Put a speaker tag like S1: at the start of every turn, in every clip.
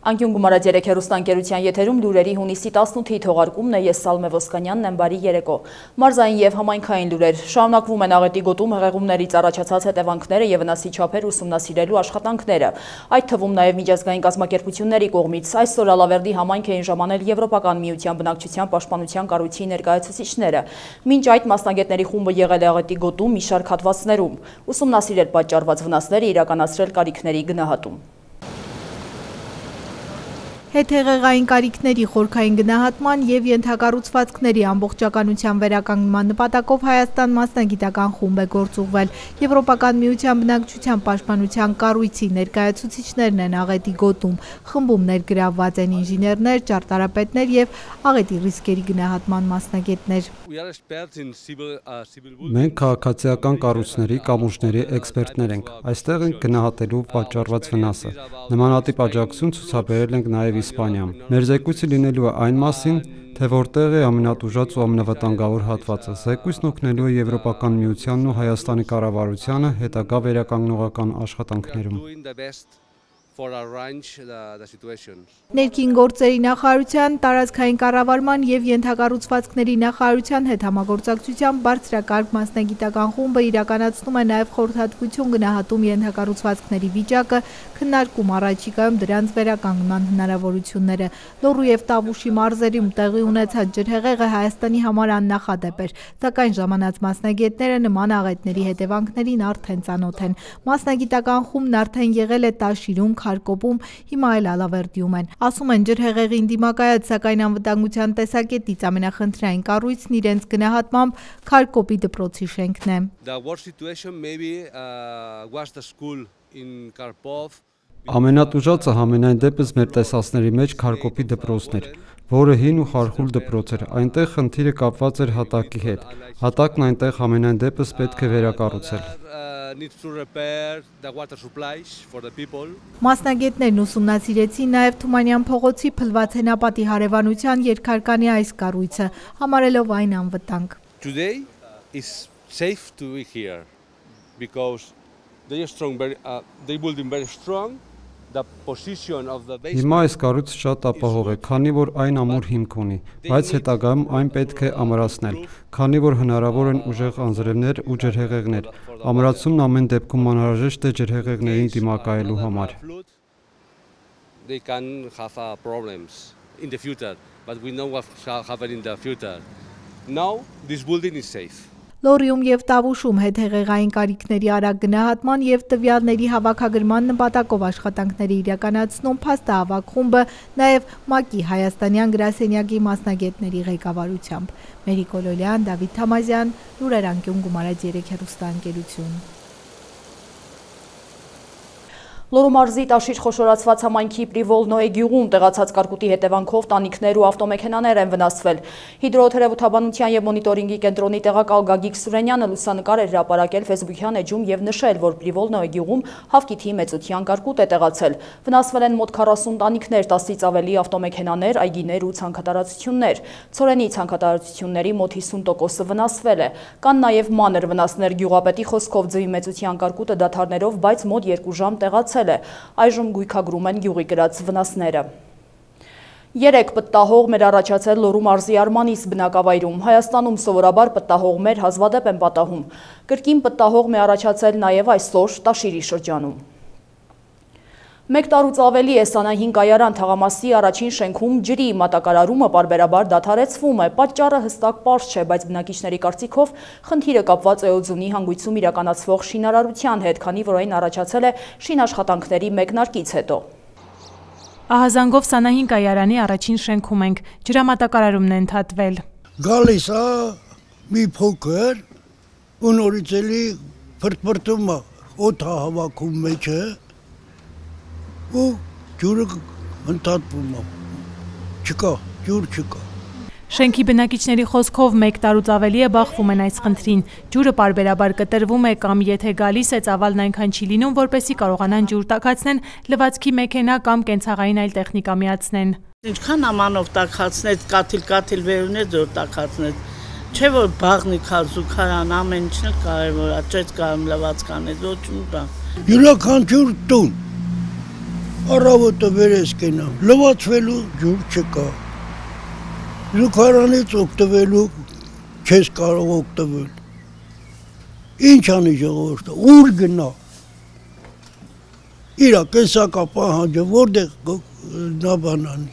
S1: Անկյուն գումարած 3 հեռուստաընկերության եթերում լուրերի հունիսի 18-ի թողարկումն է, ես Սալմե Ոսկանյանն եմ, բարի երեկո։ Մարզային եւ համայնքային լուրեր։ Շարունակվում են աղետի գոտում հեղեղումներից առաջացած հետևանքները եւ վնասի չափեր ուսումնասիրելու աշխատանքները։ Այդ թվում նաեւ միջազգային կազմակերպությունների կողմից այսօր Ալավերդի համայնք էին ժամանել Եվրոպական միության բնակչության պաշտպանության կառույցի ներկայացուցիչները։ Մինչ այդ մասնագետների խումբը եղել է աղետի գոտում մի շարք հատվածներում, ուսումնասիրել պատճառված վնասները, իրականացրել կարիքների գնահատում։
S2: Հետհեղեղային կարիքների խորքային գնահատման և ենթակառուցվածքների ամբողջականության վերականգնման նպատակով Հայաստան մասնագիտական խումբ է գործուղվել։ Եվրոպական միության բնակչության պաշտպանության կառույցի ներկայացուցիչներն են աղետի գոտում։ Խմբում ներգրավված են ինժեներներ, ճարտարապետներ և աղետի ռիսկերի գնահատման մասնագետներ։
S3: Մենք քաղաքացիական կառույցների, կամուրջների էքսպերտներ ենք։ Այստեղ ենք գնահատելու պատճառված վնասը։ Նմանատիպ աջակցություն ցուցաբերել ենք նաև Իսպանիայում։ Մեր զեկույցը լինելու է այն մասին, թե որտեղ է ամենատուժած ու ամենավտանգավոր հատվածը։ Զեկույցն օգնելու է Եվրոպական միությանն ու Հայաստանի կառավարությանը հետագա վերականգնողական աշխատանքներում։
S2: Ներքին գործերի նախարարության, տարածքային կառավարման և ենթակառուցվածքների նախարարության հետ համագործակցությամբ բարձրակարգ մասնագիտական խումբը իրականացնում է նաև խորհրդատվություն գնահատում ենթակառուցվածքների վիճակը, քննարկում առաջիկայում դրանց վերականգնման հնարավորությունները։ Լոռու և Տավուշի մարզերում տեղի ունեցած ջրհեղեղը Հայաստանի համար աննախադեպ էր, սակայն ժամանած մասնագետները նման աղետների հետևանքներին արդեն ծանոթ են։ Մասնագիտական խումբն արդեն եղել է Տաշիրում, Քարկոպում, հիմա էլ Ալավերդիում են։ Ասում են ջրհեղեղին դիմակայած, սակայն անվտանգության տեսակետից ամենախնդրային կառույցն իրենց գնահատմամբ Քարկոպի դպրոցի շենքն է։
S3: Ամենատուժածը համենայն դեպս մեր տեսածների մեջ Քարկոպի դպրոցն էր, որը հին ու խարխուլ դպրոց էր։ Այնտեղ խնդիրը կապված էր հատակի հետ։ Հատակն այնտեղ համենայն դեպս պետք է վերակառուցել։
S2: Մասնագետներն ուսումնասիրեցին նաև Թումանյան փողոցի Փլված հենապատի հարևանության երկհարկանի այս կառույցը, համարելով այն անվտանգ։
S3: Հիմա այս կառույցը շատ ապահով է, քանի որ այն ամուր հիմք ունի, բայց հետագայում այն պետք է ամրացնել, քանի որ հնարավոր են ուժեղ անձրևներ ու ջրհեղեղներ։ Ամրացումն ամեն դեպքում անհրաժեշտ է ջրհեղեղներին դիմակայելու համար։
S2: Լոռիում և Տավուշում հետհեղեղային կարիքների արագ գնահատման և տվյալների հավաքագրման նպատակով աշխատանքների իրականացնում փաստահավաք խումբը նաև ՄԱԿ-ի հայաստանյան գրասենյակի մասնագետների ղեկավարությամբ։ Մերիկ Օլոլյան, Դավիթ Թամազյան, լուրեր անկյուն գումարած 3 հեռուստաընկերություն։
S1: Լոռու մարզի Տաշիր խոշորացված համայնքի Պրիվոլնոյե գյուղում տեղացած կարկուտի հետևանքով տանիքներ ու ավտոմեքենաներ են վնասվել։ Հիդրոթերապևտաբանության և մոնիտորինգի կենտրոնի տեղակալ Գագիկ Սուրենյանը լուսանկար էր հրապարակել ֆեյսբուքյան էջում և նշել, որ Պրիվոլնոյե գյուղում հավկիթի մեծության կարկուտ է տեղացել։ Վնասվել են մոտ 40 տանիքներ, 10-ից ավելի ավտոմեքենաներ, այգիներ ու ցանքատարածություններ։ Ցորենի ցանքատարածությունների մոտ 50%-ը վնասվել է։ Կան նաև մանր վնասներ։ Գյուղապետի խոսքով ձվի մեծության կարկուտը դադարներով, բայց մոտ 2 ժամ տեղացել է։ Այժմ գույքագրում են գյուղի կրած վնասները։ 3 պտտահողմ էր առաջացել Լոռու մարզի Արմանիս բնակավայրում։ Հայաստանում սովորաբար պտտահողմեր հազվադեպ են պատահում։ Կրկին պտտահողմ է առաջացել նաև այսօր Տաշիրի շրջանում։ 1 տարուց ավելի է Սանահին կայարան թաղամասի առաջին շենքում ջրի մատակարարումը պարբերաբար դադարեցվում է։ Պատճառը հստակ պարզ չէ, բայց բնակիչների կարծիքով խնդիրը կապված է Օձունի հանգույցում իրականացվող շինարարության հետ, քանի որ այն առաջացել է շինաշխատանքների մեկնարկից հետո։
S4: Ահազանգով Սանահին կայարանի առաջին շենքում ենք, ջրամատակարարումն է ընդհատվել։
S5: Գալիս է մի փոքր ու նորից էլի ֆրտֆրտում օդը հավաքում մեջը ու ջուրը ընդհատվում է, չկա, ջուր չկա։
S4: Շենքի բնակիչների խոսքով 1 տարուց ավելի է բախվում են այս խնդրին։ Ջուրը պարբերաբար կտրվում է կամ եթե գալիս է ծավալն այնքան չի լինում, որպեսզի կարողանան ջուր տաքացնեն, լվացքի մեքենա կամ կենցաղային այլ տեխնիկա միացնեն։
S6: Ինչքան ամանով տաքացնեց, կաթիլ վերունեց, որ տաքացնեց, չէ որ բաղնի քարզուքարան, ամեն ինչն էլ կարևոր է, չէ կարում լվացք անեց, ոչ մի բան։
S5: Յուրաքանչյուր տուն Առավոտը վերես կենամ, լվացվելու ջուր չկա, զուգարանից օգտվելու չես կարող օգտվել, ինչ անի ժողովուրդը, ուր գնա, իրա կեսակա պահանջը, որտեղ նա բան անի,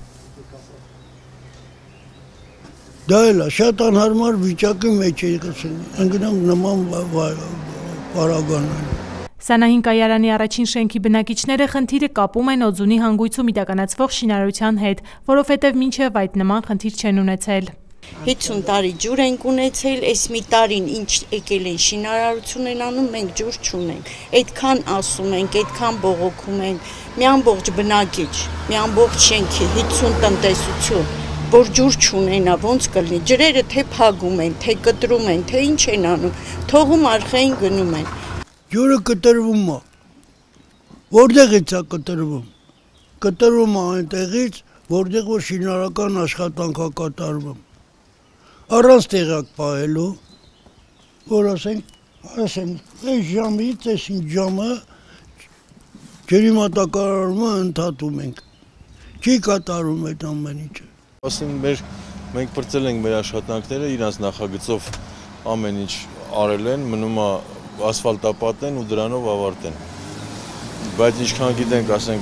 S5: դա էլ է, շատ անհարմար վիճակի մեջ է ընկնամ նման պարագանան։
S4: Սանահին կայարանի առաջին շենքի բնակիչները խնդիրը կապում են Օձունի հանգույցում իրականացվող շինարարության հետ, որովհետև մինչև այդ նման խնդիր չեն ունեցել։
S6: 50 տարի ջուր ենք ունեցել, այս մի տարին ինչ եկել են շինարարություն են անում, մենք ջուր չունենք։ Այդքան ասում ենք, այդքան բողոքում են, մի ամբողջ բնակիչ, մի ամբողջ շենքի 50 տնտեսություն, որ ջուր չունենա, ոնց կլինի, ջրերը թե փագում են, թե կտրում են, թե ինչ են անում, թողում արխային գնում են։
S5: Ջուրը կտրվում է, որտեղից է կտրվում, կտրվում է այնտեղից, որտեղ որ շինարական աշխատանք է կատարվում, առանց տեղակ պահելու, որ ասենք, այս ժամից, այս ինչ ժամը ջրի մատակարարումը ընդհատում ենք, չի կատարում այդ ամեն ինչը։
S7: Ասենք մենք պրծել ենք մեր աշխատանքները, իրանց նախագծով ամեն ինչ արել են, մնում է ասֆալտապատեն ու դրանով ավարտեն, բայց ինչքան գիտենք, ասենք,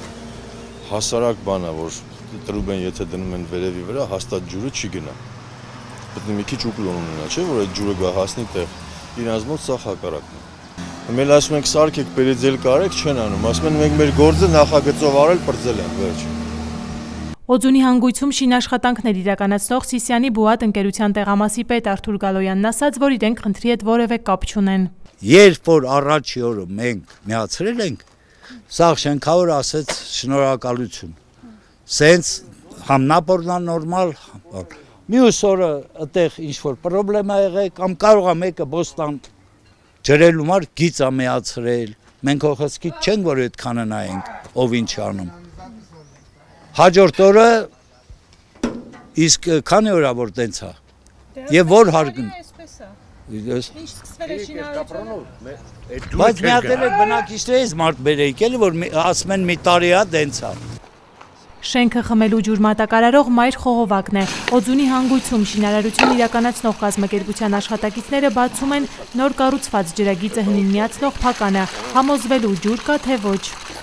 S7: հասարակ բան է, որ տրուբ են, եթե դնում են վերևի վրա, հաստատ ջուրը չի գնա, պետք է մի քիչ ուկլոն ունենա, չէ, որ այդ ջուրը գա հասնի տեղ, իրանց մոտ սա հակառակն է։ Մենք ասում ենք սարքեք, պերեձել կարեք, չեն անում, ասում են մենք մեր գործը նախագծով արել, պրծել ենք, վերջ։
S4: Օձունի հանգույցում շինաշխատանքներ իրականացնող Սիսիանի Բուատ ընկերության տեղամասի պետ Արթուր Գալոյանն ասաց, որ իրենք խնդրի հետ որևէ կապ չունեն։
S8: Երբ որ առաջի օրը մենք միացրել ենք, սաղ շենքավոր ասեց շնորհակալություն։ Սենց համնապորնա նորմալ, մյուս օրը այդտեղ ինչ-որ պրոբլեմ է եղել, կամ կարող է մեկը բոստան ջրելու մար գիծ է միացրել, մենք հոխսկից չենք, որ այդքանը նայենք, ով ինչ անում։ Հաջորդ օրը իսկ քանի օր է որ տենց է։ Եվ որ հարգն։ Բայց միատել եք բնակիչներից մարդ բերեիք էլի, որ ասում են մի տարի է տենց է։
S4: Շենքը խմելու ջուր մատակարարող Մայր Խողովակն է։ Օձունի հանգույցում շինարարություն իրականացնող կազմակերպության աշխատակիցները բացում են նոր կառուցված ջրագիծը հնին միացնող փականը, համոզվելու ջուր կա թե ոչ։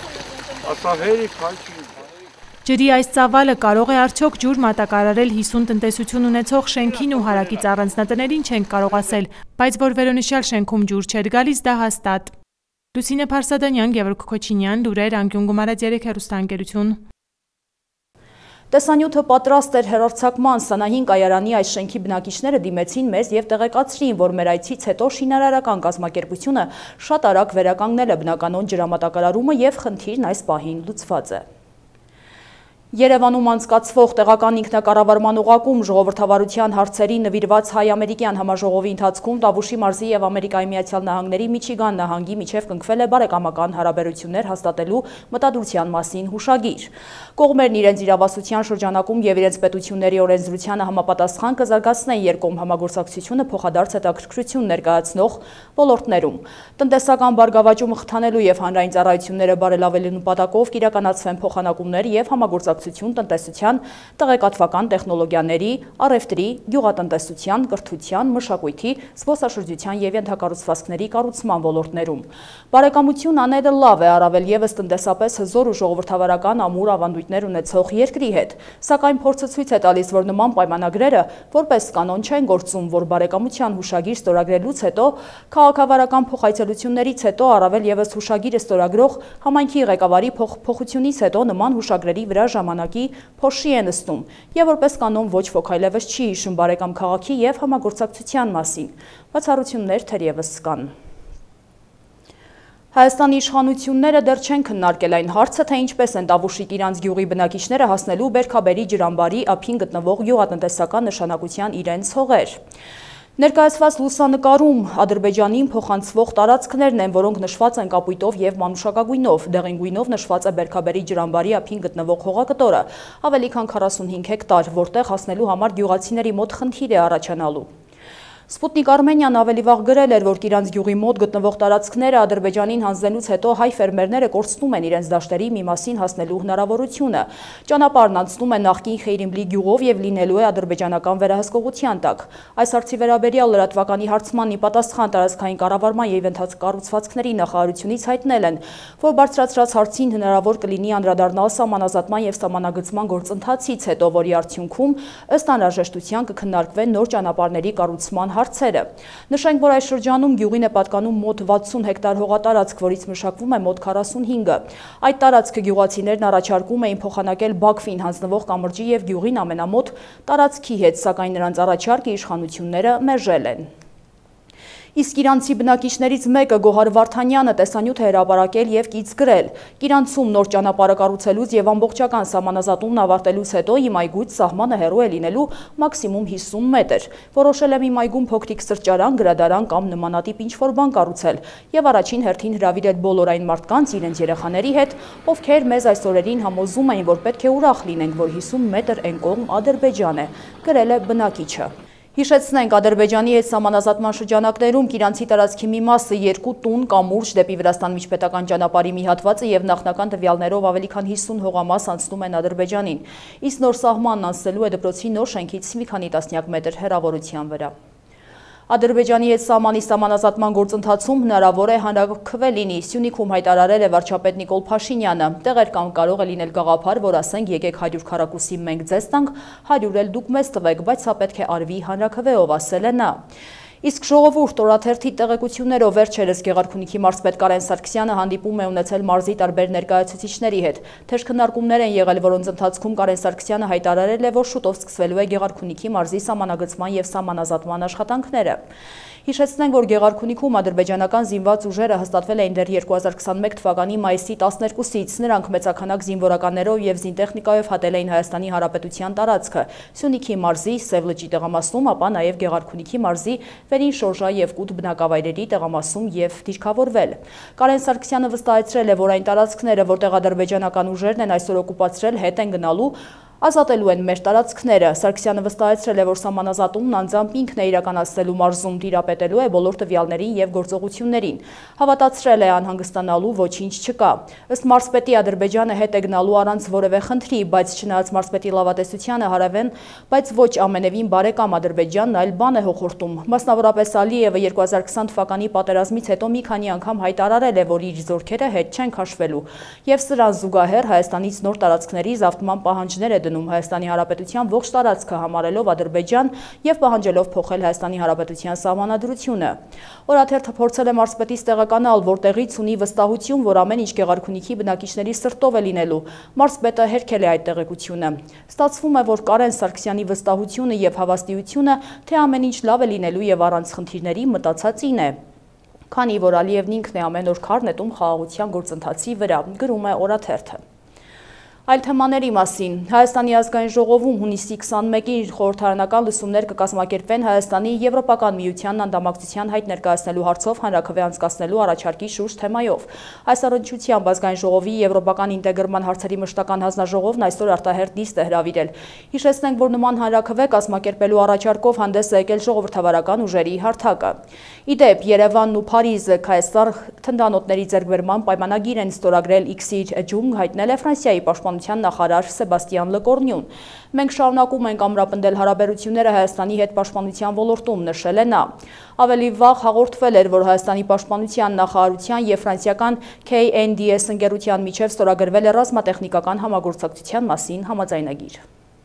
S4: Ջրի այս ծավալը կարող է արդյոք ջուր մատակարարել 50 տնտեսություն ունեցող շենքին ու հարակից առանձնատներին չենք կարող ասել, բայց որ վերոնշյալ շենքում ջուր չէր գալիս, դա հաստատ։ Լուսինե Փարսադանյան, Գևորգ Քոչինյան, լուրեր, Անկյուն Գումարած 3 հեռուստաընկերություն։
S1: Տեսանյութը պատրաստ էր հեռարձակման, Սանահին կայարանի այս շենքի բնակիչները դիմեցին մեզ և տեղեկացրին, որ մեր այցից հետո շինարարական կազմակերպությունը շատ արագ վերականգնել է բնականոն ջրամատակարարումը և խնդիրն այս պահին լուծված է։ Երևանում անցկացվող տեղական ինքնակառավարման օղակում ժողովրդավարության հարցերի նվիրված հայ-ամերիկյան համաժողովի ընթացքում Տավուշի մարզի և Ամերիկայի Միացյալ Նահանգների Միչիգան նահանգի միջև կնքվել է բարեկամական հարաբերություններ հաստատելու մտադրության մասին հուշագիր։ Կողմերն իրենց իրավասության շրջանակում և իրենց պետությունների օրենսդրությանը համապատասխան կզարգացնեն երկկողմ համագործակցությունը փոխադարձ հետաքրքրություն ներկայացնող ոլորտներում։ Տնտեսական բարգավաճումը խթանելու և հանրային ծառայությունները բարելավելու նպատակով կիրականացվեն փոխանակումներ և համագործակցություն տնտեսության, տեղեկատվական տեխնոլոգիաների, առևտրի, գյուղատնտեսության, կրթության, մշակույթի, զբոսաշրջության և ենթակառուցվածքների կառուցման ոլորտներում։ Բարեկամություն անելը լավ է, առավել ևս տնտեսապես հզոր ու ժողովրդավարական ամուր ավանդույթներ ունեցող երկրի հետ, սակայն փորձը ցույց է տալիս, որ նման պայմանագրերը որպես կանոն չեն գործում, որ բարեկամության հուշագիր ստորագրելուց հետո, քաղաքավարական փոխայցելություններից հետո, առավել ևս հուշագիրը ստորագրող համայնքի ղեկավարի փոխությունից հետո նման հուշագրերի վրա ժամանակի փոշի է նստում և որպես կանոն ոչ ոք այլևս չի հիշում բարեկամ քաղաքի և համագործակցության մասին, բացառություններ թերևս կան։ Հայաստանի իշխանությունները դեռ չեն քննարկել այն հարցը, թե ինչպես են Տավուշի Կիրանց գյուղի բնակիչները հասնելու Բերքաբերի ջրամբարի ափին գտնվող գյուղատնտեսական նշանակության իրենց հողեր։ Ներկայացված լուսանկարում Ադրբեջանին փոխանցվող տարածքներն են, որոնք նշված են կապույտով և մանուշակագույնով, դեղին գույնով նշված է Բերքաբերի ջրամբարի ափին գտնվող հողակտորը, ավելի քան 45 հեկտար, որտեղ հասնելու համար գյուղացիների մոտ խնդիր է առաջանալու։ Սպուտնիկ Արմենիան ավելի վաղ գրել էր, որ Կիրանց գյուղի մոտ գտնվող տարածքները Ադրբեջանին հանձնելուց հետո հայ ֆերմերները կորցնում են իրենց դաշտերի մի մասին հասնելու հնարավորությունը։ Ճանապարհն անցնում է նախկին Խեյրիմլի գյուղով եւ լինելու է ադրբեջանական վերահսկողության տակ։ Այս հարցի վերաբերյալ լրատվականի հարցմանն ի պատասխան տարածքային կառավարման եւ ենթակառուցվածքների նախարարությունից հայտնել են, որ բարձրացրած հարցին հնարավոր կլինի անդրադառնալ սահմանազատման եւ սահմանագծման գործընթացից հետո, որի արդյունքում ըստ անհրաժեշտության կքննարկվեն նոր ճանապարհների կառուցման հարցերը։ Նշենք, որ այս շրջանում գյուղին է պատկանում մոտ 60 հեկտար հողատարածք, որից մշակվում է մոտ 45-ը։ Այդ տարածքը գյուղացիներն առաջարկում էին փոխանակել Բաքվին հանձնվող կամրջի եւ գյուղին ամենամոտ տարածքի հետ, սակայն նրանց առաջարկը իշխանությունները մերժել են։ Իսկ իրանցի բնակիչներից մեկը Գոհար Վարդանյանը տեսանյութ է հրապարակել եւ կից գրել. Կիրանցում նոր ճանապարհը կառուցելուց եւ ամբողջական սահմանազատումն ավարտելուց հետո իմ այգուց սահմանը հեռու է լինելու մաքսիմում 50 մետր։ Որոշել եմ իմ այգում փոքրիկ սրճարան, գրադարան կամ նմանատիպ ինչ-որ բան կառուցել եւ առաջին հերթին հրավիրել բոլոր այն մարդկանց իրենց երեխաների հետ, ովքեր մեզ այս օրերին համոզում էին, որ պետք է ուրախ լինենք, որ 50 մետր այն կողմ Ադրբեջան է, գրել է բնակիչը։ Հիշեցնենք, Ադրբեջանի հետ սահմանազատման շրջանակներում Կիրանցի տարածքի մի մասը 2 տուն կամուրջ դեպի Վրաստան միջպետական ճանապարհի մի հատվածը եւ նախնական տվյալներով ավելի քան 50 հողամաս անցնում են Ադրբեջանին, իսկ նոր սահմանն անցնելու է դպրոցի նոր շենքից մի քանի տասնյակ մետր հեռավորության վրա։ Ադրբեջանի հետ սահմանի սահմանազատման գործընթացում հնարավոր է հանրաքվե լինի, Սյունիքում հայտարարել է վարչապետ Նիկոլ Փաշինյանը։ Տեղեր կամ կարող է լինել գաղափար, որ ասենք եկեք 100 քառակուսի մենք ձեզ տանք, 100 էլ դուք մեզ տվեք, բայց սա պետք է արվի հանրաքվեով, ասել է նա։ Իսկ ժողովուրդ օրաթերթի տեղեկություններով վերջերս Գեղարքունիքի մարզպետ Կարեն Սարգսյանը հանդիպում է ունեցել մարզի տարբեր ներկայացուցիչների հետ։ Թեժ քննարկումներ են եղել, որոնց ընթացքում Կարեն Սարգսյանը հայտարարել է, որ շուտով սկսվելու է Գեղարքունիքի մարզի սահմանագծման եւ սահմանազատման աշխատանքները։ Հիշեցնենք, որ Գեղարքունիքում ադրբեջանական զինված ուժերը հաստատվել էին դեռ 2021 թվականի մայիսի 12-ից։ Նրանք մեծաքանակ զինվորականներով եւ զինտեխնիկայով հատել էին Հայաստանի Հանրապետության տարածքը, Սյունիքի մարզի Սև լճի տեղամասում, ապա նաեւ Գեղարքունիքի մարզի Վերին Շորժա եւ Կուտ բնակավայրերի տեղամասում եւ դիրքավորվել։ Կարեն Սարգսյանը վստահեցրել է, որ այն տարածքները, որտեղ ադրբեջանական ուժերն են այսօր օկուպացրել, հետ են գնալու, ազատելու են մեր տարածքները։ Սարգսյանը վստահեցրել է, որ սահմանազատումն անձամբ ինքն է իրականացնելու մարզում, տիրապետելու է բոլոր տվյալներին եւ գործողություններին։ Հավատացրել է, անհանգստանալու ոչինչ չկա։ Ըստ մարզպետի Ադրբեջանը հետ է գնալու առանց որևէ խնդրի, բայց չնայած մարզպետի լավատեսությանը հարավեն, բայց ոչ ամենևին բարեկամ Ադրբեջանն այլ բան է հոխորտում։ Մասնավորապես Ալիևը 2020 թվականի պատերազմից հետո մի քանի անգամ հայտարարել է, որ իր զորքերը հետ չեն քաշվելու, եւ սրան զուգահեռ Հայաստանից նոր տարածքների զավթման պահանջներ է դնում Հայաստանի Հանրապետության ողջ տարածքը համարելով Ադրբեջան եւ պահանջելով փոխել Հայաստանի Հանրապետության սահմանադրությունը։ Օրաթերթը փորձել է մարզպետից տեղականալ, որտեղից ունի վստահություն, որ ամեն ինչ Գեղարքունիքի բնակիչների սրտով է լինելու։ Մարզպետը հերքել է այդ տեղեկությունը։ Ստացվում է, որ Կարեն Սարգսյանի վստահությունը եւ հավաստիությունը, թե ամեն ինչ լավ է լինելու եւ առանց խնդիրների մտածածին է։ Քանի որ Ալիևն ինքն է ամեն օր քար նետում խաղաղության գործընթացի վրա, գրում է Օրաթերթը։ Այլ թեմաների մասին Հայաստանի ազգային ժողովում հունիսի 21-ին խորհրդարանական լսումներ կկազմակերպվեն Հայաստանի Եվրոպական միությանն անդամակցության հայտ ներկայացնելու հարցով հանրաքվե անցկացնելու առաջարկի շուրջ թեմայով։ Այս առնչությամբ ազգային ժողովի Եվրոպական ինտեգրման հարցերի մշտական հանձնաժողովն այսօր արտահերթ նիստ է հրավիրել։ Հիշեցնենք, որ նման հանրաքվե կազմակերպելու առաջարկով հանդես է եկել ժողովրդավարական ուժերի հարթակը։ Իդեպ Երևանն ու Փարիզը Քայսար թնդանոթների ձեռքբերման պայմանագիր են ստորագրել X-իր էջում, հայտնել է Ֆրանսիայի պաշտպանության նախարար Սեբաստիան Լեկորնյուն։ Մենք շարունակում ենք ամրապնդել հարաբերությունները Հայաստանի հետ պաշտպանության ոլորտում, նշել է նա։ Ավելի վաղ հաղորդվել էր, որ Հայաստանի պաշտպանության նախարարության եւ ֆրանսիական KNDS ընկերության միջև ստորագրվել է ռազմատեխնիկական համագործակցության մասին համաձայնագիր։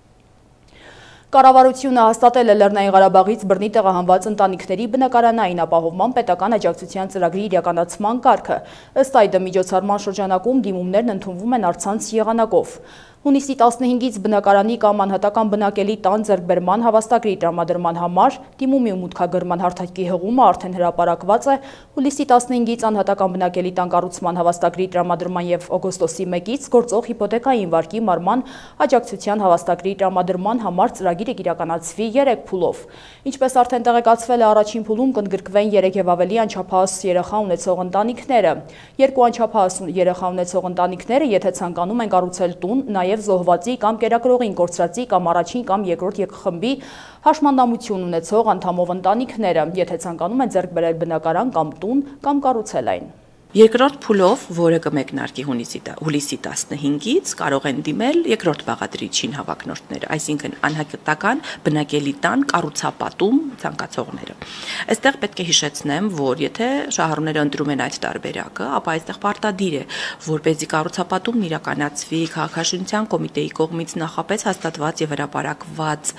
S1: Կառավարությունը հաստատել է Լեռնային Ղարաբաղից բռնի տեղահանված ընտանիքների բնակարանային ապահովման պետական աջակցության ծրագրի իրականացման կարգը։ Ըստ այդմ միջոցառման շրջանակում դիմումներն ընդունվում են առցանց եղանակով։ Հունիսի 15-ից բնակարանի կամ անհատական բնակելի տան ձեռքբերման հավաստագրի տրամադրման համար դիմումի ու մուտքագրման հարթակի հղումը արդեն հրապարակված է։ Հուլիսի 15-ից անհատական բնակելի տան կառուցման հավաստագրի տրամադրման եւ օգոստոսի 1-ից գործող հիպոթեկային վարկի մարման աջակցության հավաստագրի տրամադրման համար ծրագիրը կիրականացվի 3 փուլով։ Ինչպես արդեն տեղեկացվել է, առաջին փուլում կընդգրկվեն 3 եւ ավելի անչափահաս երեխա ունեցող ընտանիքները։ 2 անչափահաս երեխա ունեցող ընտանիքները, եթե ցանկանում են կառուցել տուն, նաև զոհվածի կամ կերակրողին կորցրածի կամ առաջին կամ երկրորդ ԵԿԽ-խմբի հաշմանդամություն ունեցող անդամով ընտանիքները, եթե ցանկանում են ձեռք բերել բնակարան կամ տուն կամ կառուցել այն։
S9: Երկրորդ փուլով, որը կմեկնարկի հուլիսի 15-ից, կարող են դիմել երկրորդ բաղադրիչին հավակնորդները, այսինքն անհատական բնակելի տան կառուցապատում ցանկացողները։ Այստեղ պետք է հիշեցնեմ, որ եթե շահառուները ընտրում են այդ տարբերակը, ապա այստեղ պարտադիր է, որպեսզի կառուցապատումն իրականացվի քաղաքաշինության կոմիտեի կողմից նախապես հաստատված եւ հրապարակված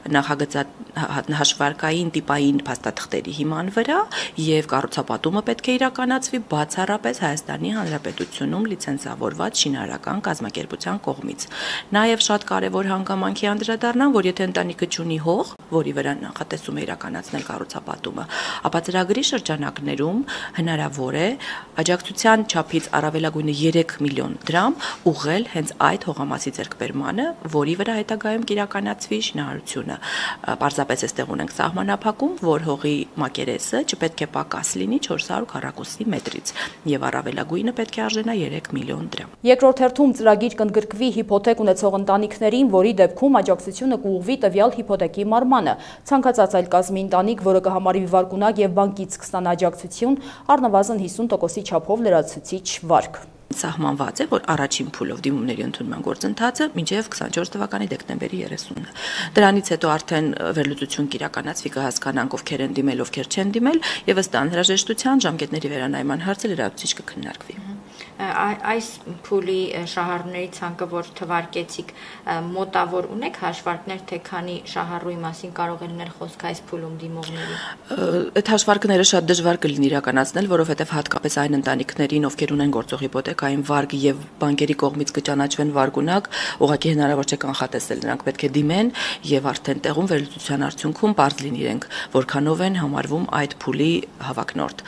S9: հաշվարկային տիպային փաստաթղթերի հիման վրա եւ կառուցապատումը պետք է իրականացվի բացառապես Հայաստանի Հանրապետությունում լիցենզավորված շինարարական կազմակերպության կողմից։ Նաև շատ կարևոր հանգամանքի անդրադառնամ, որ եթե ընտանիքը չունի հող, որի վրա նախատեսում է իրականացնել կառուցապատումը, ապա ծրագրի շրջանակներում հնարավոր է աջակցության չափից առավելագույնը 3 միլիոն դրամ ուղղել հենց այդ հողամասի ձեռքբերմանը, որի վրա հետագայում կիրականացվի շինարարությունը։ Պարզապես այստեղ ունենք սահմանափակում, որ հողի մակերեսը չպետք է պակաս լինի 400 քառակուսի մետրից եւ առավելագույնը պետք է արժենա 3 միլիոն դրամ։
S1: Երկրորդ հերթում ծրագիր կընդգրկվի հիփոթեք ունեցող ընտանիքներին, որի դեպքում աջակցությունը կուղղվի տվյալ հիփոթեկի մարմանը։ Ցանկացած այլ կազմի ընտանիք, որը կհամարի վարկունակ եւ բանկից կստանա աջակցություն, առնվազն 50%-ի չափով լրացուցիչ վարկ։
S9: Սահմանված է, որ առաջին փուլով դիմումների ընդունման գործընթացը մինչև 24 թվականի դեկտեմբերի 30-ը։ Դրանից հետո արդեն վերլուծություն կիրականացվի, կհասկանանք ովքեր են դիմել, ովքեր չեն դիմել, եւ ըստ անհրաժեշտության ժամկետների վերանայման հարցը լրացուցիչ կքննարկվի։
S10: Այս փուլի շահառուների ցանկը, որ թվարկեցիք, մոտավոր ունեք հաշվարկներ, թե քանի շահառուի մասին կարող է լինել խոսք այս փուլում դիմողների։
S9: Այդ հաշվարկները շատ դժվար կլինի իրականացնել, որովհետև հատկապես այն ընտանիքներին, ովքեր ունեն գործող հիպոթեկային վարկ եւ բանկերի կողմից կճանաչվեն վարկունակ, ուղղակի հնարավոր չէ կանխատեսել, նրանք պետք է դիմեն եւ արդեն տեղում վերլուծության արդյունքում պարզ լինի իրենք, որքանով են համարվում այդ փուլի հավակնորդ։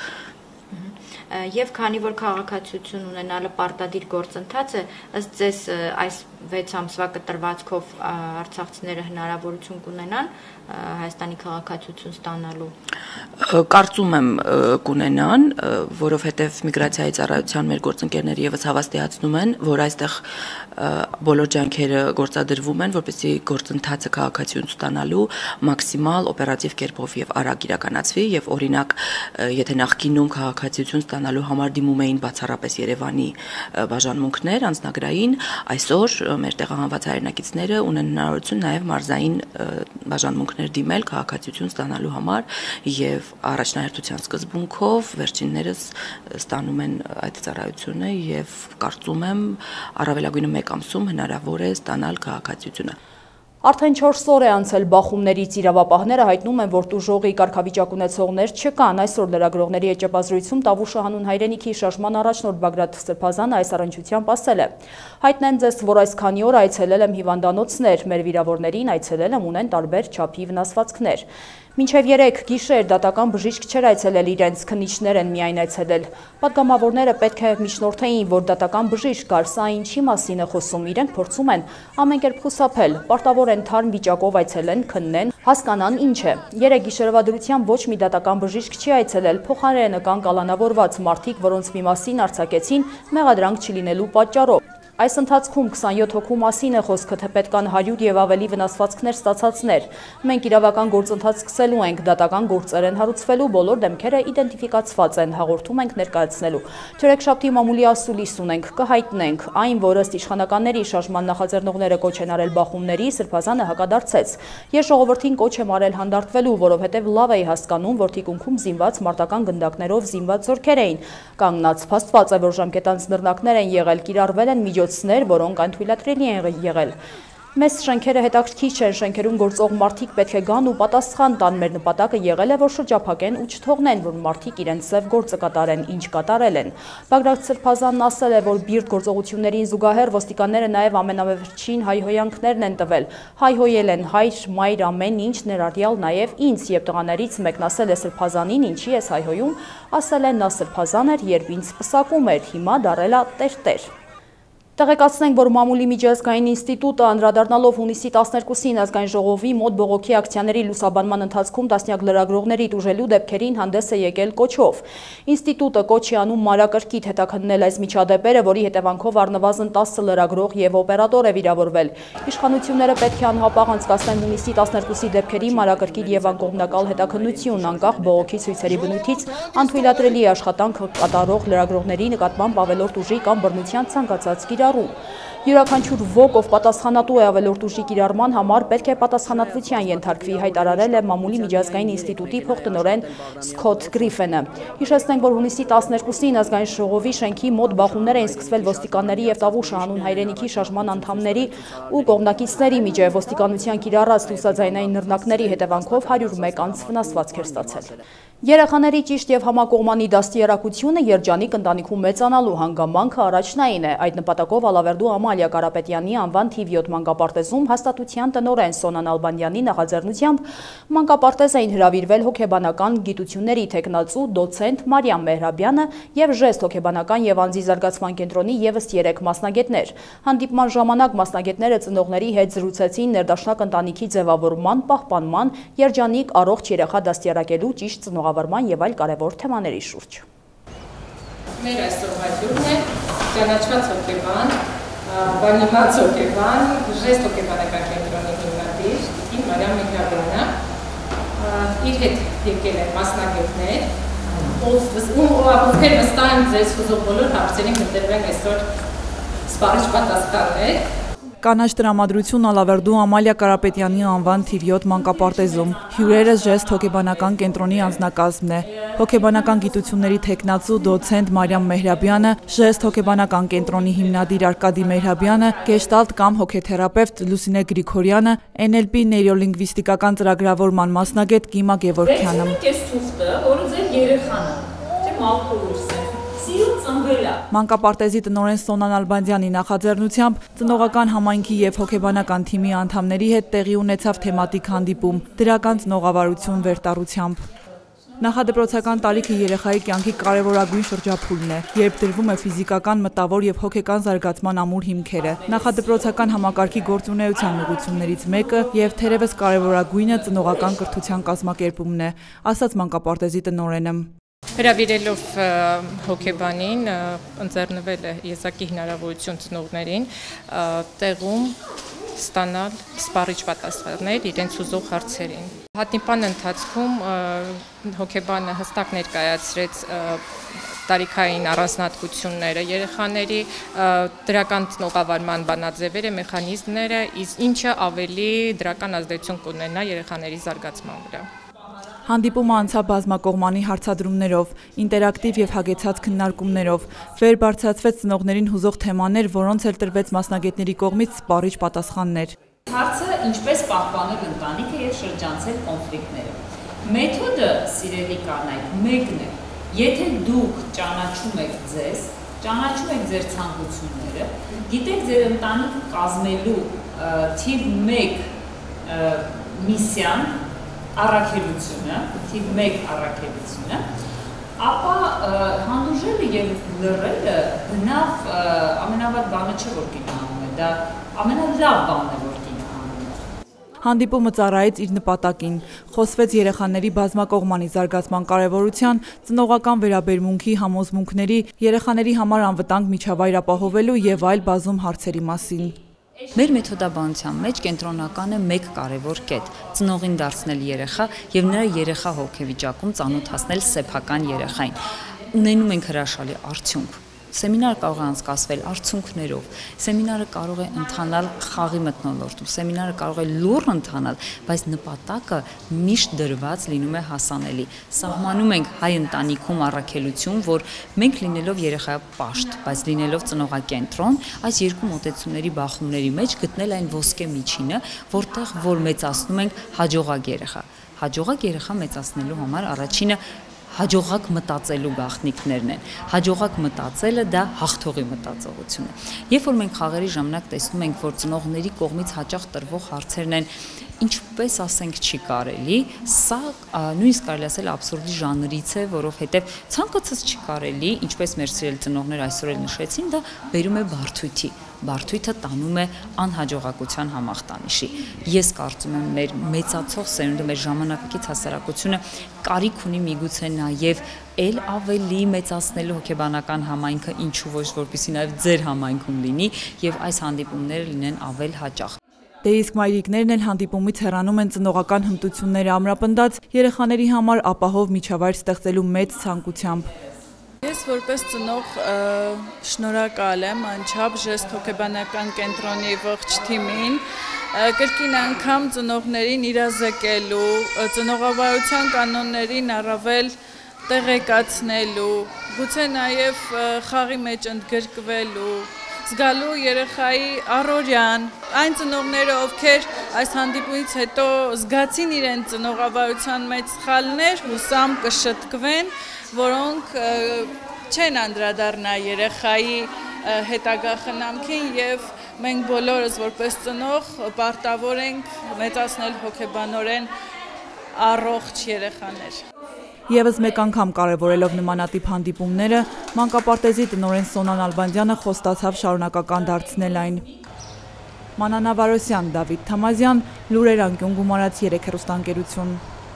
S10: Եվ քանի որ քաղաքացիություն ունենալը պարտադիր գործընթաց է, ըստ ձեզ այս 6 ամսվա կտրվածքով արցախցիները հնարավորություն կունենան Հայաստանի քաղաքացիություն ստանալու։
S9: Կարծում եմ կունենան, որովհետև միգրացիայի ծառայության մեր գործընկերները եւս հավաստիացնում են, որ այստեղ բոլոր ջանքերը գործադրվում են, որպեսզի գործընթացը քաղաքացիություն ստանալու մաքսիմալ օպերատիվ կերպով եւ արագ իրականացվի եւ օրինակ եթե նախկինում քաղաքացիություն ստանալու համար դիմում էին բացառապես Երևանի բաժանմունքներ անձնագրային, այսօր մեր տեղահանված հայրենակիցները ունեն հնարավորություն նաեւ մարզային բաժանմունքներ դիմել քաղաքացիություն ստանալու համար եւ առաջնահերթության սկզբունքով վերջիններս ստանում են այդ ծառայությունը եւ կարծում եմ առավելագույնը 1 ամսում հնարավոր է ստանալ քաղաքացիությունը։
S1: Արդեն 4 օր է անցել բախումներից, իրավապահները հայտնում են, որ տուժողի կարգավիճակ ունեցողներ չկան։ Այսօր լրագրողների էջապազրույցում Տավուշը հանուն հայրենիքի շարժման առաջնորդ Բագրատ Սրբազանը այս առնչությամբ ասել է. հայտնեմ ձեզ, որ այս քանի օր այցելել եմ հիվանդանոցներ, մեր վիրավորներին այցելել եմ ունեն տարբեր չափի վնասվածքներ։ Մինչև 3 գիշեր դատական բժիշկ չէր այցելել իրենց, քննիչներ են միայն այցելել։ Պատգամավորները պետք է միջնորդեին, որ դատական բժիշկ գար, սա ինչի մասին է խոսում, իրենք փորձում են ամեն կերպ խուսափել, պարտավոր են թարմ վիճակով այցելեն, քննեն, հասկանան ինչ է։ 3 գիշերվա դրությամբ ոչ մի դատական բժիշկ չի այցելել, փոխարենը կան կալանավորված մարդիկ, որոնց մի մասին արձակեցին մեղադրանք չլինելու պատճառով։ Այս ընթացքում 27 հոգու մասին է խոսքը, թե պետք են 100 եւ ավելի վնասվածքներ ստացածներ։ Մենք իրավական գործընթաց սկսելու ենք, դատական գործեր են հարուցվելու, բոլոր դեմքերը իդենտիֆիկացված են, հաղորդում ենք ներկայացնելու։ Չորեքշաբթի մամուլի ասուլիս ունենք, կհայտնենք, այն, որ ըստ իշխանականների շարժման նախաձեռնողները կոչ են արել բախումների, Սրբազանը հակադարձեց։ Ես ժողովրդին կոչ եմ արել հանդարտվելու, որովհետեւ լավ էի հասկանում, որ թիկունքում զինված մարտական գնդակներով զինված զորքեր էին կանգնած։ Փաստված է, որ ժամկետանց նռնակներ են եղել, կիրառվել են միջոցներ, որոնք անթույլատրելի են եղել։ Մեզ շենքերը հետաքրքիր չեն, շենքերում գործող մարդիկ պետք է գան ու պատասխան տան, մեր նպատակը եղել է, որ շրջափակեն ու չթողնեն, որ մարդիկ իրենց սև գործը կատարեն, ինչ կատարել են։ Բագրատ Սրբազանն ասել է, որ բիրտ գործողություններին զուգահեռ ոստիկանները նաև ամենավերջին հայհոյանքներն են տվել, հայհոյել են հայր, մայր, ամեն ինչ, ներառյալ նաև ինձ, եւ տղաներից մեկն ասել է Սրբազանին, ինչի ես հայհոյում, ասել է նա Սրբազան էր, երբ ինձ պսակում էր, հիմա դարել է տեր-տեր։ Տեղեկացնենք, որ Մամուլի միջազգային ինստիտուտը անդրադառնալով հունիսի 12-ին ազգային ժողովի մոտ բողոքի ակցիաների լուսաբանման ընթացքում տասնյակ լրագրողների տուժելու դեպքերին հանդես է եկել կոչով։ Ինստիտուտը կոչ է անում մանրակրկիտ հետաքննել այս միջադեպերը, որի հետևանքով առնվազն 10 լրագրող եւ օպերատոր է վիրավորվել։ Իշխանությունները պետք է անհապաղ անցկացնեն հունիսի 12-ի դեպքերի մանրակրկիտ եւ անկողմնակալ հետաքննություն, անկախ բողոքի ցույցերի բնույթից անթույլատրելի աշխատանք կատարող լրագրողների նկատմամբ ավելորդ ուժի կամ բռնության ցանկացած կիրառում։ Յուրաքանչյուր ոք, ով պատասխանատու է ավելորդ ուժի կիրառման համար, պետք է պատասխանատվության ենթարկվի, հայտարարել է Մամուլի միջազգային ինստիտուտի փոխտնօրեն Սքոթ Գրիֆենը։ Հիշեցնենք, որ հունիսի 12-ին ազգային ժողովի շենքի մոտ բախումներ էին սկսվել ոստիկանների եւ Տավուշ հանուն հայրենիքի շարժման անդամների ու կողմնակիցների միջև։ Ոստիկանության կիրառած լուսաձայնային նռնակների հետևանքով 101 անձ վնասվածք էր ստացել։ Երեխաների ճիշտ եւ համակողմանի դաստիարակությունը երջանիկ ընտանիքում մեծանալու հանգամանքը առաջնային է։ Այդ նպատակով Ալավերդու Ամալիա Կարապետյանի անվան թիվ 7 մանկապարտեզում հաստատության տնօրեն Սոնան Ալբանդյանի նախաձեռնությամբ մանկապարտեզ էին հրավիրվել հոգեբանական գիտությունների թեկնածու դոցենտ Մարիամ Մեհրաբյանը եւ ժեստ հոգեբանական եւ անձի զարգացման կենտրոնի եւս 3 մասնագետներ։ Հանդիպման ժամանակ մասնագետները ծնողների հետ զրուցեցին ներդաշնակ ընտանիքի ձևավորման, պահպանման, երջանիկ առողջ երեխա դաստիարակելու ճիշտ ծնողավարման եւ այլ կարևոր թեմաների շուրջ։
S11: Մեր այսօրվա հյուրն է ճանաչված հոգեբան, բանիմաց հոգեբան, ժեստ հոգեբանական կենտրոնի հիմնադիր Տիկին Մարիամ Մեհրաբյանը։ Իր հետ եկել են մասնագետներ, ովքեր վստահ են ձեզ հուզող բոլոր հարցերին կտրվեն այսօր սպառիչ պատասխաններ։
S12: Կանաչ տրամադրություն Ալավերդու Ամալիա Կարապետյանի անվան թիվ 7 մանկապարտեզում։ Հյուրերս ժեստ հոգեբանական կենտրոնի անձնակազմն է։ Հոգեբանական գիտությունների թեկնածու դոցենտ Մարիամ Մեհրաբյանը, ժեստ հոգեբանական կենտրոնի հիմնադիր Արկադի Մեհրաբյանը, գեշտալտ կամ հոգեթերապևտ Լուսինե Գրիգորյանը, NLP նեյրոլինգվիստիկական ծրագրավորման մասնագետ Կիմա Գևորգյանը։
S11: Որը ձեր երեխան է, թե մալքուրս է։
S12: Մանկապարտեզի տնօրեն Սոնան Ալբանդյանի նախաձեռնությամբ ծնողական համայնքի եւ հոգեբանական թիմի անդամների հետ տեղի ունեցավ թեմատիկ հանդիպում դրական ծնողավարություն վերտառությամբ։ Նախադպրոցական տարիքը երեխայի կյանքի կարևորագույն շրջափուլն է, երբ դրվում է ֆիզիկական, մտավոր եւ հոգեկան զարգացման ամուր հիմքերը։ Նախադպրոցական համակարգի գործունեության ուղղություններից մեկը եւ թերևս կարևորագույնը ծնողական կրթության կազմակերպումն է, ասաց մանկապարտեզի տնօրենը։
S11: Հրավիրելով հոգեբանին ընձեռնվել է եզակի հնարավորություն ծնողներին տեղում ստանալ սպառիչ պատասխաններ իրենց ուզող հարցերին։ Հանդիպման ընթացքում հոգեբանը հստակ ներկայացրեց տարիքային առանձնահատկությունները երեխաների, դրական ծնողավարման բանաձևերը, մեխանիզմները, ինչը ավելի դրական ազդեցություն կունենա երեխաների զարգացման վրա։
S12: Հանդիպումը անցավ բազմակողմանի հարցադրումներով, ինտերակտիվ եւ հագեցած քննարկումներով, վեր բարձրացվեց ծնողներին հուզող թեմաներ, որոնց էլ տրվեց մասնագետների կողմից սպառիչ պատասխաններ։
S13: Հարցը ինչպես պահպանել ընտանիքը եւ շրջանցել կոնֆլիկտները։ Մեթոդը, սիրելի կանայք, մեկն է։ Եթե դուք ճանաչում եք ձեզ, ճանաչում եք ձեր ցանկությունները, գիտեք ձեր ընտանիք կազմելու թիվ 1 միսիան, առաքելությունը, թիվ 1 առաքելությունը, ապա հանդուրժելը եւ լռելը բնավ ամենավատ բանը չէ, որ կինը անում է, դա ամենալավ բանն է, որ կինը անում է։
S12: Հանդիպումը ծառայեց իր նպատակին, խոսվեց երեխաների բազմակողմանի զարգացման կարևորության, ծնողական վերաբերմունքի համոզմունքների, երեխաների համար անվտանգ միջավայր ապահովելու եւ այլ բազում հարցերի մասին։
S14: Մեր մեթոդաբանության մեջ կենտրոնական է մեկ կարևոր կետ՝ ծնողին դարձնել երեխա եւ նրա երեխա հոգեվիճակում ծանոթացնել սեփական երեխային։ Ունենում ենք հրաշալի արդյունք։ Սեմինարը կարող է անցկացվել արդյունքներով, սեմինարը կարող է ընթանալ խաղի մթնոլորտում, սեմինարը կարող է լուռ ընթանալ, բայց նպատակը միշտ դրված լինում է հասանելի։ Սահմանում ենք հայ ընտանիքում առաքելություն, որ մենք լինելով երեխայապաշտ, բայց լինելով ծնողակենտրոն, այս երկու մոտեցումների բախումների մեջ գտնել այն ոսկե միջինը, որտեղ որ մեծացնում ենք հաջողակ երեխա։ Հաջողակ երեխա մեծացնելու համար առաջինը հաջողակ մտածելու գաղտնիքներն են։ Հաջողակ մտածելը դա հաղթողի մտածողություն է։ Երբ որ մենք խաղերի ժամանակ տեսնում ենք, որ ծնողների կողմից հաճախ տրվող հարցերն են, ինչպես ասենք չի կարելի, սա նույնիսկ կարելի ասել աբսուրդի ժանրից է, որովհետև ցանկացած չի կարելի, ինչպես մեր սիրելի ծնողներ այսօր էլ նշեցին, դա բերում է բարդույթի։ բարդույթը տանում է անհաջողակության համախտանիշի։ Ես կարծում եմ մեր մեծացող սերունդը, մեր ժամանակակից հասարակությունը կարիք ունի միգուցե նաև էլ ավելի մեծացնելու հոգեբանական համայնքը, ինչու ոչ, որպեսզի նաև ձեր համայնքում լինի եւ այս հանդիպումները լինեն ավել հաճախ։
S12: Դե իսկ մայրիկներն էլ հանդիպումից հեռանում են ծնողական հմտությունները ամրապնդած երեխաների համար ապահով միջավայր ստեղծելու մեծ ցանկությամբ։
S15: Ես որպես ծնող շնորհակալ եմ անչափ ժեստ հոգեբանական կենտրոնի ողջ թիմին, կրկին անգամ ծնողներին իրազեկելու, ծնողավարության կանոններին առավել տեղեկացնելու, գուցե նաև խաղի մեջ ընդգրկվելու, զգալու երեխայի առօրյան, այն ծնողները, ովքեր այս հանդիպումից հետո զգացին իրենց ծնողավարության մեջ սխալներ, հուսամ կշտկվեն, որոնք չեն անդրադառնա երեխայի հետագա խնամքին եւ մենք բոլորս որպես ծնող պարտավոր ենք մեծացնել հոգեբանորեն առողջ երեխաներ։
S12: Եվս մեկ անգամ կարևորելով նմանատիպ հանդիպումները, մանկապարտեզի տնօրեն Սոնան Ալբանդյանը խոստացավ շարունակական դարձնել այն։ Մանանա Վարոսյան, Դավիթ Թամազյան, Լուրեր անկյուն գումարած 3 հեռուստաընկերություն։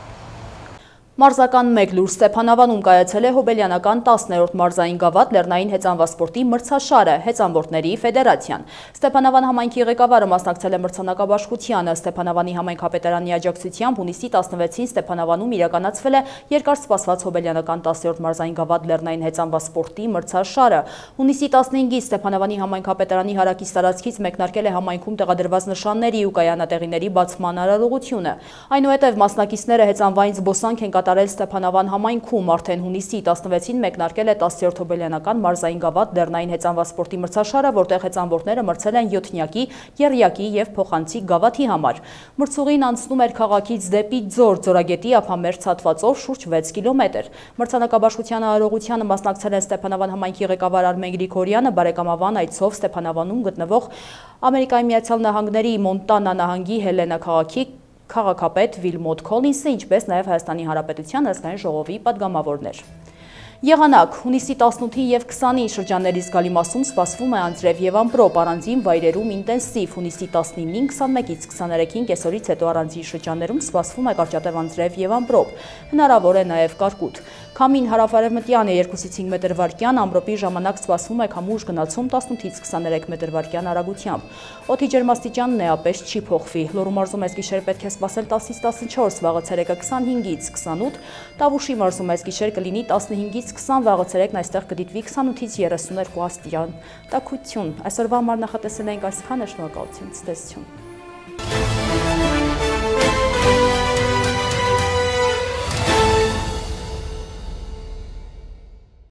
S1: Մարզական 1 լուր Ստեփանավանում կայացել է հոբելյանական 10-րդ մարզային գավաթ լեռնային հեծանվասպորտի մրցաշարը հեծանվորդների ֆեդերացիան։ Ստեփանավան համայնքի ղեկավարը մասնակցել է մրցանակաբաշխությանը։ Ստեփանավանի համայնքապետարանի աջակցությամբ հունիսի 16-ին Ստեփանավանում իրականացվել է երկար սպասված հոբելյանական 10-րդ մարզային գավաթ լեռնային հեծանվասպորտի մրցաշարը։ Հունիսի 15-ին Ստեփանավանի համայնքապետարանի հարակից տարածքից մեկնարկել է համայնքում տեղադրված նշանների ու կայանատեղիների բացման արարողությունը։ Այնուհետև մասնակիցները հեծանվային զբոսանք են կատարել Ստեփանավան համայնքում, արդեն հունիսի 16-ին մեկնարկել է 10-րդ հոբելյանական մարզային գավաթ լեռնային հեծանվասպորտի մրցաշարը, որտեղ հեծանվորդները մրցել են 7-նյակի, եռյակի եւ փոխանցիկ գավաթի համար։ Մրցուղին անցնում էր քաղաքից դեպի Ձոր, Ձորագետի ափամերձ հատվածով շուրջ 6 կիլոմետր։ Մրցանակաբաշխության արարողությանը մասնակցել են Ստեփանավան համայնքի ղեկավար Արմեն Գրիգորյանը, բարեկամավան այցով Ստեփանավանում գտնվող Ամերիկայի Միացյալ Նահանգների Մոնտանա նահանգի Հելենա քաղաքի քաղաքապետ Վիլմոտ Քոլինսը, ինչպես նաև Հայաստանի Հանրապետության ազգային ժողովի падգամավորներ։ Եղանակ հունիսի 18-ի եւ 20-ի շրջանների զգալի մասում սպասվում է անձրև եւ ամպրոպ, առանձին վայրերում ինտենսիվ, հունիսի 19-ին, 21-ից 23-ին կեսօրից հետո առանձին շրջաններում սպասվում է կարճատև անձրև եւ ամպրոպ, հնարավոր է նաեւ կարկուտ։ Քամին հարավ-արևմտյան է 2-ից 5 մետր վարկյան, ամպրոպի ժամանակ սպասվում է քամուշ գնացում 18-ից 23 մետր վարկյան արագությամբ։ Օդի ջերմաստիճանն էապես չի փոխվի։ Լոռու մարզում այս գիշեր պետք է սպասել 10-ից 14, վաղը ցերեկը 25-ից 28, Տավուշի մարզում այս գիշեր կլինի 15-ից 20, վաղը ցերեկն այստեղ կդիտվի 28-ից 32 աստիճան տաքություն։ Այսօրվա համար նախատեսել ենք այսքանը, շնորհակալություն, ցտեսություն։